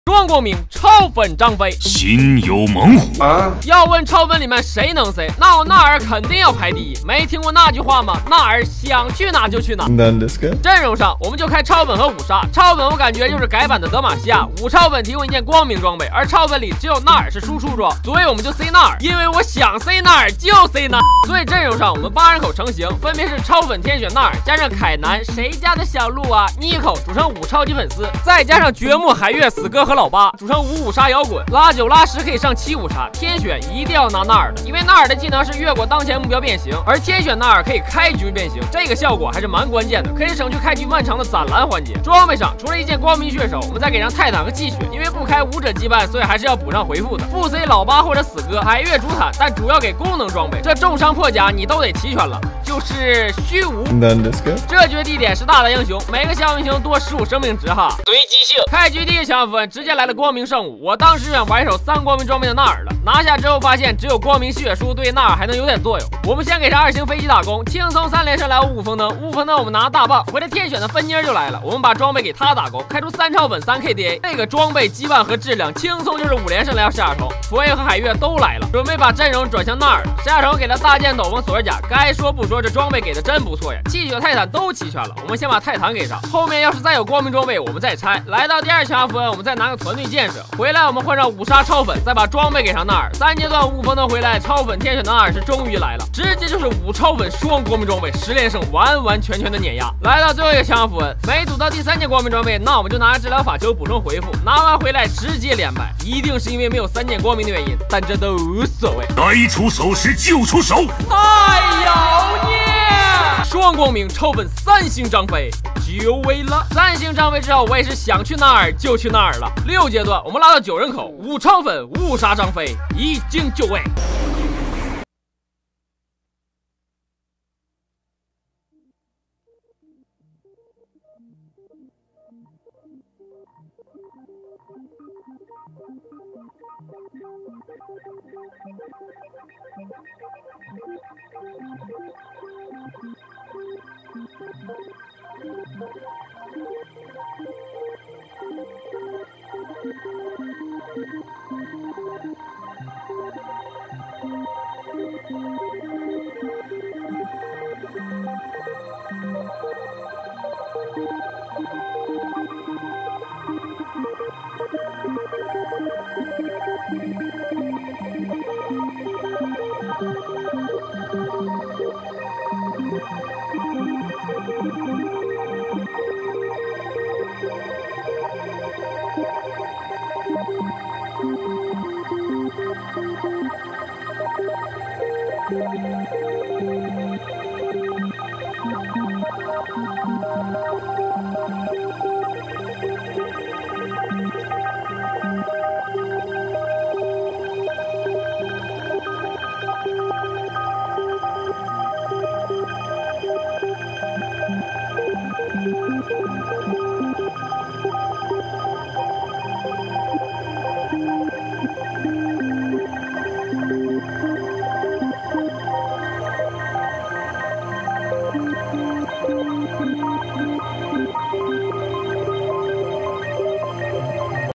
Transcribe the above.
庄光明超粉张飞， 心有猛虎啊！要问超粉里面谁能 C， 那我纳尔肯定要排第一。没听过那句话吗？纳尔想去哪就去哪。阵容上我们就开超粉和五杀。超粉我感觉就是改版的德玛西亚，五超粉提供一件光明装备，而超粉里只有纳尔是输出装，所以我们就 C 纳尔，因为我想 C 纳尔就 C 纳尔。所以阵容上我们8人口成型，分别是超粉天选纳尔，加上凯南谁家的小鹿啊，Nico组成5超级粉丝，再加上掘墓海月死哥和老八组成5五杀摇滚，拉9拉10可以上7五杀。天选一定要拿纳尔的，因为纳尔的技能是越过当前目标变形，而天选纳尔可以开局变形，这个效果还是蛮关键的，可以省去开局漫长的攒蓝环节。装备上除了一件光明血手，我们再给上泰坦和气血，因为不开武者羁绊，所以还是要补上回复的。不 C 老八或者死哥，海月主坦，但主要给功能装备，这重伤破甲你都得齐全了。就是虚无。这局地点是大的英雄，每个小英雄多15生命值哈，随机性。开局第一个强分直接来了光明圣武，我当时想玩一手3光明装备的纳尔了，拿下之后发现只有光明血书对纳尔还能有点作用。我们先给上2星飞机打工，轻松3连胜来5风灯，5风灯我们拿大棒，回来天选的分妮就来了，我们把装备给他打工，开出3超粉3 KDA， 这个装备羁绊和质量轻松就是5连胜来到石亚虫，佛爷和海月都来了，准备把阵容转向纳尔。石亚虫给了大剑斗篷锁甲，该说不说这装备给的真不错呀，气血泰坦都齐全了，我们先把泰坦给上，后面要是再有光明装备我们再拆。来到第2强分，我们再拿个团队建设，回来我们换上5杀超粉，再把装备给上纳尔。3阶段5风灯回来，超粉天选的纳尔是终于来了，直接就是5超粉双光明装备10连胜，完完全全的碾压。来到最后一个强分，没赌到第3件光明装备，那我们就拿治疗法球补充回复，拿完回来直接连败，一定是因为没有3件光明的原因，但这都无所谓， 该出手时就出手， 太妖孽！双光明超粉3星张飞就位了，3星张飞之后我也是想去纳尔就去纳尔了。6阶段我们拉到9人口，5超粉5杀张飞已经就位。